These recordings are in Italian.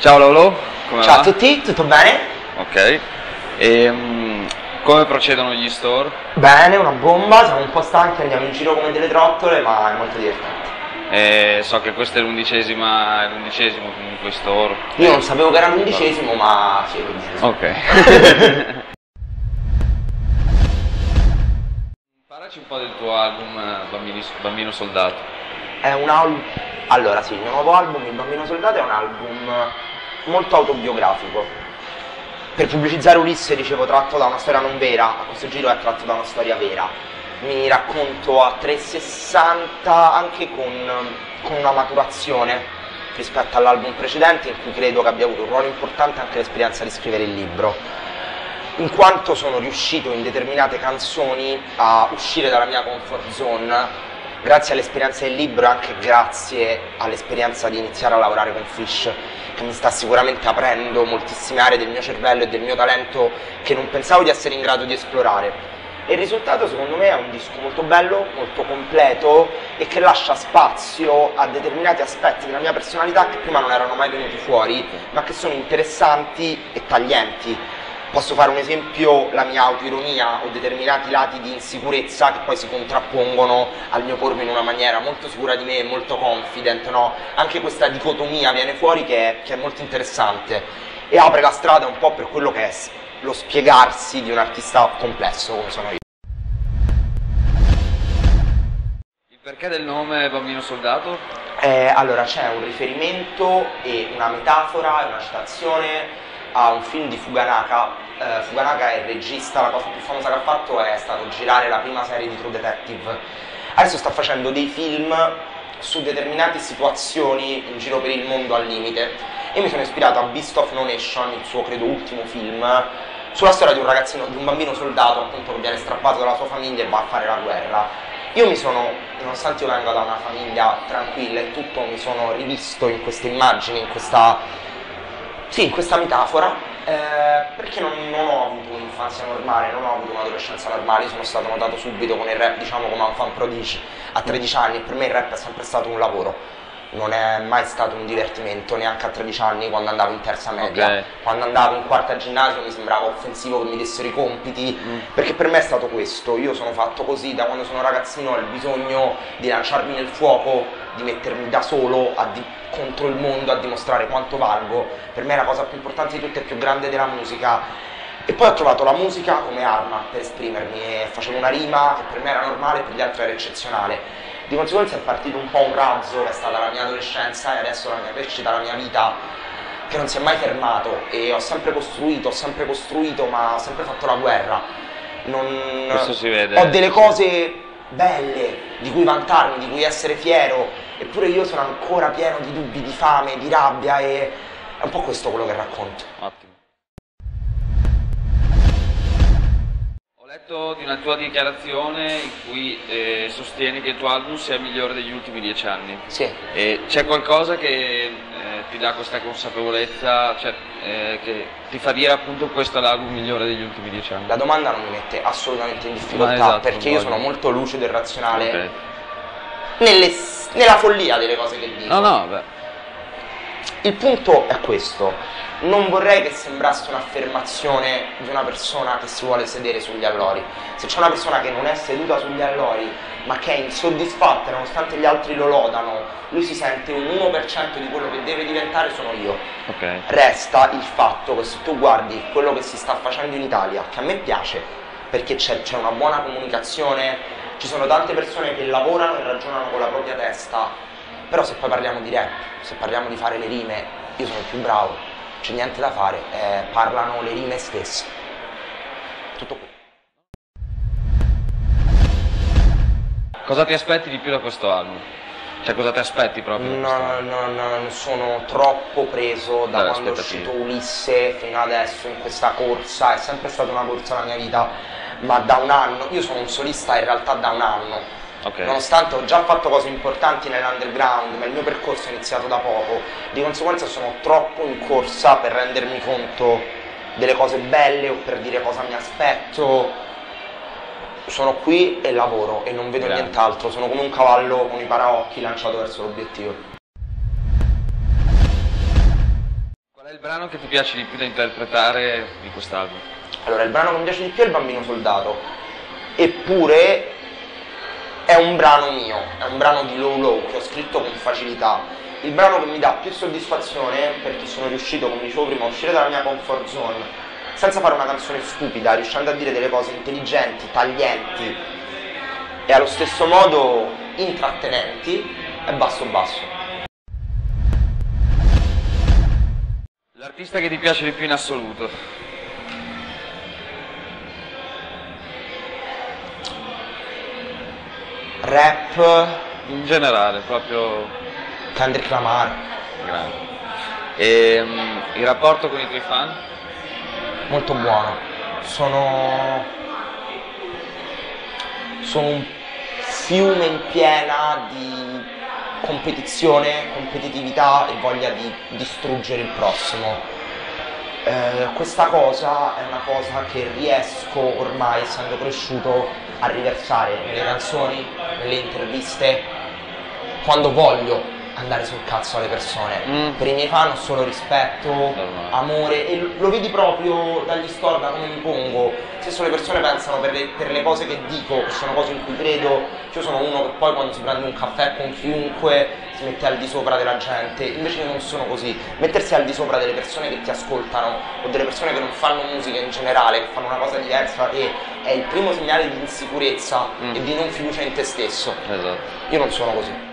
Ciao Lolo, come Ciao va? a tutti, tutto bene? Ok. Come procedono gli store? Bene, una bomba, siamo un po' stanchi, andiamo in giro come delle trottole, ma è molto divertente. So che questo è l'undicesimo comunque store. Io non sapevo che era l'11°, ma sì, è l'11°. Ok. Parlaci un po' del tuo album Bambino Soldato. È un album... Allora sì, il mio nuovo album, Il Bambino Soldato, è un album molto autobiografico. Per pubblicizzare Ulisse dicevo tratto da una storia non vera, a questo giro è tratto da una storia vera. Mi racconto a 360 anche con una maturazione rispetto all'album precedente, in cui credo che abbia avuto un ruolo importante anche l'esperienza di scrivere il libro, in quanto sono riuscito in determinate canzoni a uscire dalla mia comfort zone grazie all'esperienza del libro e anche grazie all'esperienza di iniziare a lavorare con Fish, che mi sta sicuramente aprendo moltissime aree del mio cervello e del mio talento che non pensavo di essere in grado di esplorare. E il risultato secondo me è un disco molto bello, molto completo e che lascia spazio a determinati aspetti della mia personalità che prima non erano mai venuti fuori, ma che sono interessanti e taglienti. Posso fare un esempio, la mia autoironia o determinati lati di insicurezza che poi si contrappongono al mio pormi in una maniera molto sicura di me e molto confident, no? Anche questa dicotomia viene fuori che è molto interessante e apre la strada un po' per quello che è lo spiegarsi di un artista complesso come sono io. Il perché del nome Bambino Soldato? Allora c'è un riferimento e una metafora e una citazione a un film di Fukunaga. Fukunaga è il regista, la cosa più famosa che ha fatto è stato girare la prima serie di True Detective. Adesso sta facendo dei film su determinate situazioni in giro per il mondo al limite e mi sono ispirato a Beast of No Nation, il suo credo ultimo film, sulla storia di un ragazzino, di un bambino soldato appunto che viene strappato dalla sua famiglia e va a fare la guerra. Io mi sono, nonostante io venga da una famiglia tranquilla e tutto, mi sono rivisto in queste immagini, in questa metafora, perché non ho avuto un'infanzia normale, non ho avuto un'adolescenza normale. Io sono stato notato subito con il rap, diciamo come un fan prodigio a 13 anni, e per me il rap è sempre stato un lavoro, non è mai stato un divertimento, neanche a 13 anni quando andavo in terza media. Okay. Quando andavo in quarta ginnasio mi sembrava offensivo che mi dessero i compiti, perché per me è stato questo. Io sono fatto così, da quando sono ragazzino ho il bisogno di lanciarmi nel fuoco, di mettermi da solo contro il mondo a dimostrare quanto valgo. Per me è la cosa più importante di tutte e più grande della musica. E poi ho trovato la musica come arma per esprimermi e facevo una rima che per me era normale e per gli altri era eccezionale. Di conseguenza è partito un po' un razzo che è stata la mia adolescenza e adesso la mia crescita, la mia vita, che non si è mai fermato, e ho sempre costruito, ma ho sempre fatto la guerra. Questo si vede. Ho delle cose belle di cui vantarmi, di cui essere fiero, eppure io sono ancora pieno di dubbi, di fame, di rabbia, e è un po' questo quello che racconto. Ottimo. Ho letto di una tua dichiarazione in cui sostieni che il tuo album sia il migliore degli ultimi 10 anni. Sì. C'è qualcosa che ti dà questa consapevolezza, cioè che ti fa dire appunto questo è l'album migliore degli ultimi 10 anni? La domanda non mi mette assolutamente in difficoltà, Esatto, perché io sono molto lucido e razionale, Okay. nella follia delle cose che dico. No, beh. Il punto è questo: non vorrei che sembrasse un'affermazione di una persona che si vuole sedere sugli allori. Se c'è una persona che non è seduta sugli allori ma che è insoddisfatta nonostante gli altri lo lodano, lui si sente un 1% di quello che deve diventare, sono io. Okay. Resta il fatto che se tu guardi quello che si sta facendo in Italia, che a me piace perché c'è una buona comunicazione, ci sono tante persone che lavorano e ragionano con la propria testa, però se poi parliamo di rap, se parliamo di fare le rime, io sono il più bravo, c'è niente da fare, parlano le rime stesse. Tutto qui. Cosa ti aspetti di più da questo album? Cioè cosa ti aspetti proprio da questo album? Non sono troppo preso da quando è uscito Ulisse fino adesso in questa corsa. È sempre stata una corsa la mia vita, ma da un anno, io sono un solista in realtà da un anno. Okay. Nonostante ho già fatto cose importanti nell'underground, ma il mio percorso è iniziato da poco, di conseguenza sono troppo in corsa per rendermi conto delle cose belle o per dire cosa mi aspetto. Sono qui e lavoro e non vedo nient'altro, sono come un cavallo con i paraocchi lanciato verso l'obiettivo. brano che ti piace di più da interpretare di quest'album? Allora, il brano che mi piace di più è Il Bambino Soldato, eppure è un brano mio, è un brano di Low Low che ho scritto con facilità. Il brano che mi dà più soddisfazione, perché sono riuscito, come dicevo prima, a uscire dalla mia comfort zone senza fare una canzone stupida, riuscendo a dire delle cose intelligenti, taglienti e allo stesso modo intrattenenti, è Basso Basso. L'artista che ti piace di più in assoluto? Rap, In generale, proprio Kendrick Lamar, grande. E il rapporto con i tuoi fan? molto buono. Sono un fiume in piena di competizione, competitività e voglia di distruggere il prossimo. Questa cosa è una cosa che riesco ormai, essendo cresciuto, a riversare nelle canzoni, nelle interviste, quando voglio andare sul cazzo alle persone. Per i miei fan ho solo rispetto, amore, e lo vedi proprio dagli store, da come mi pongo. Spesso le persone pensano per le cose che dico, che sono cose in cui credo, che io sono uno che poi quando si prende un caffè con chiunque si mette al di sopra della gente. Invece io non sono così. Mettersi al di sopra delle persone che ti ascoltano o delle persone che non fanno musica in generale, che fanno una cosa diversa da te, è il primo segnale di insicurezza e di non fiducia in te stesso. Esatto. Io non sono così.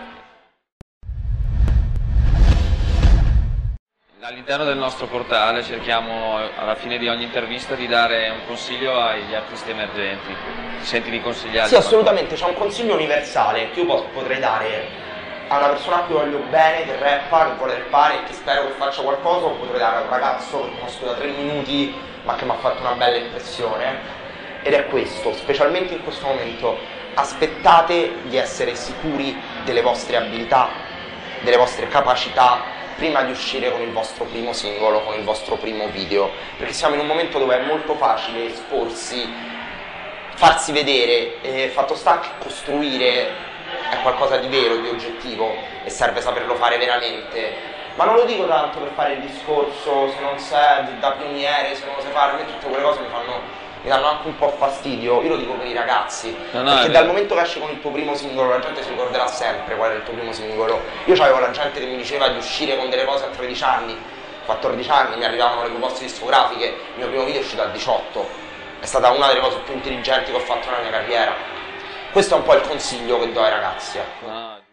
All'interno del nostro portale cerchiamo alla fine di ogni intervista di dare un consiglio agli artisti emergenti. Ti senti di consigliare? Sì, assolutamente, c'è un consiglio universale che io potrei dare a una persona a cui voglio bene, che rappa, che vuole rappare e che spero che faccia qualcosa, o potrei dare a un ragazzo che conosco da 3 minuti ma che mi ha fatto una bella impressione, ed è questo: specialmente in questo momento aspettate di essere sicuri delle vostre abilità, delle vostre capacità, prima di uscire con il vostro primo singolo, con il vostro primo video, perché siamo in un momento dove è molto facile esporsi, farsi vedere, e fatto sta che costruire è qualcosa di vero, di oggettivo, e serve saperlo fare veramente. Ma non lo dico tanto per fare il discorso, se non sei da pioniere, se non lo sai fare, a me tutte quelle cose mi danno anche un po' fastidio. Io lo dico per i ragazzi, perché dal momento che esci con il tuo primo singolo la gente si ricorderà sempre qual è il tuo primo singolo. Io c'avevo la gente che mi diceva di uscire con delle cose a 13 anni, 14 anni, mi arrivavano le proposte discografiche, il mio primo video è uscito a 18. È stata una delle cose più intelligenti che ho fatto nella mia carriera. Questo è un po' il consiglio che do ai ragazzi.